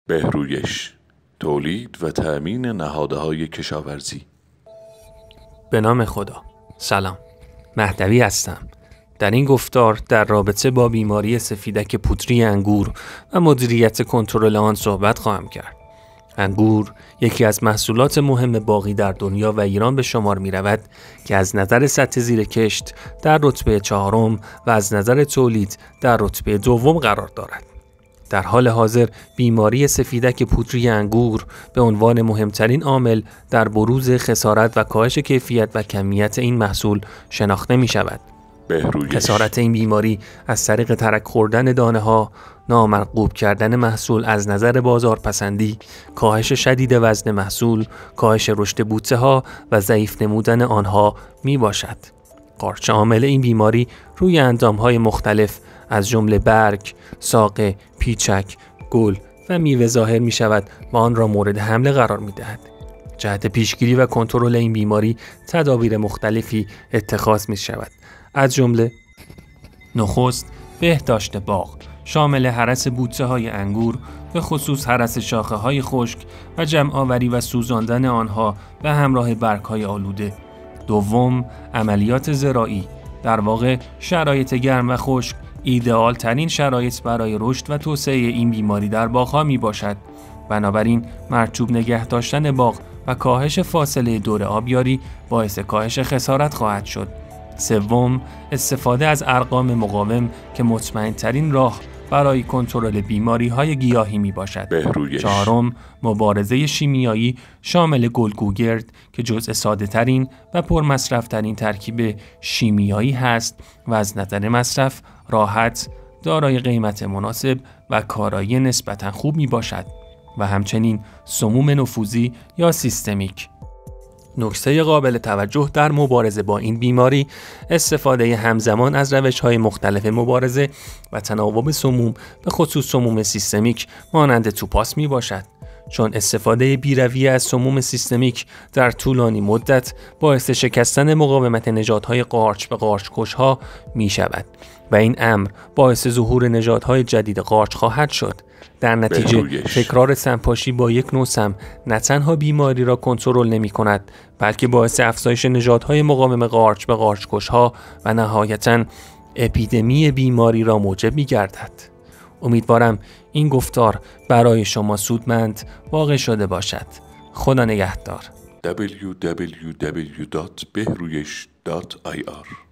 بهرویش، تولید و تأمین نهادهای کشاورزی. به نام خدا. سلام، مهدوی هستم. در این گفتار در رابطه با بیماری سفیدک پودری انگور و مدیریت کنترل آن صحبت خواهم کرد. انگور یکی از محصولات مهم باغی در دنیا و ایران به شمار می رود که از نظر سطح زیر کشت در رتبه 4 و از نظر تولید در رتبه 2 قرار دارد. در حال حاضر بیماری سفیدک پودری انگور به عنوان مهمترین عامل در بروز خسارت و کاهش کیفیت و کمیت این محصول شناخته می شود. خسارت این بیماری از طریق ترک خوردن دانه ها، نامرغوب کردن محصول از نظر بازارپسندی، کاهش شدید وزن محصول، کاهش رشد بوته ها و ضعیف نمودن آنها می باشد. قارچ عامل این بیماری روی اندام های مختلف از جمله برگ، ساقه، پیچک، گل و میوه ظاهر می شود و آن را مورد حمله قرار می دهد. جهت پیشگیری و کنترل این بیماری تدابیر مختلفی اتخاذ می شود. از جمله نخست بهداشت باغ شامل هرس بوته های انگور، به خصوص هرس شاخه های خشک و جمع آوری و سوزاندن آنها به همراه برگ های آلوده. دوم، عملیات زراعی، در واقع شرایط گرم و خشک ایدئال ترین شرایط برای رشد و توسعه این بیماری در باغ‌ها می باشد. بنابراین مرطوب نگه داشتن باغ و کاهش فاصله دور آبیاری باعث کاهش خسارت خواهد شد. سوم، استفاده از ارقام مقاوم که مطمئن ترین راه برای کنترل بیماری های گیاهی می باشد. چهارم، مبارزه شیمیایی شامل گلگوگرد که جزء ساده ترین و پرمصرف ترین ترکیب شیمیایی هست و از نظر مصرف راحت، دارای قیمت مناسب و کارایی نسبتاً خوب می باشد. و همچنین سموم نفوذی یا سیستمیک. نکته قابل توجه در مبارزه با این بیماری استفاده همزمان از روش‌های مختلف مبارزه و تناوب سموم، به خصوص سموم سیستمیک مانند توپاس می باشد، چون استفاده بی‌رویه از سموم سیستمیک در طولانی مدت باعث شکستن مقاومت نژادهای قارچ به قارچ‌کش‌ها می شود و این امر باعث ظهور نژادهای جدید قارچ خواهد شد. در نتیجه تکرار سمپاشی با یک نوع سم نه تنها بیماری را کنترل نمی کند، بلکه باعث افزایش نژادهای مقاوم قارچ به قارچ‌کش‌ها و نهایتاً اپیدمی بیماری را موجب می گردد. امیدوارم این گفتار برای شما سودمند واقع شده باشد. خدا نگهدار. www.behruyesh.ir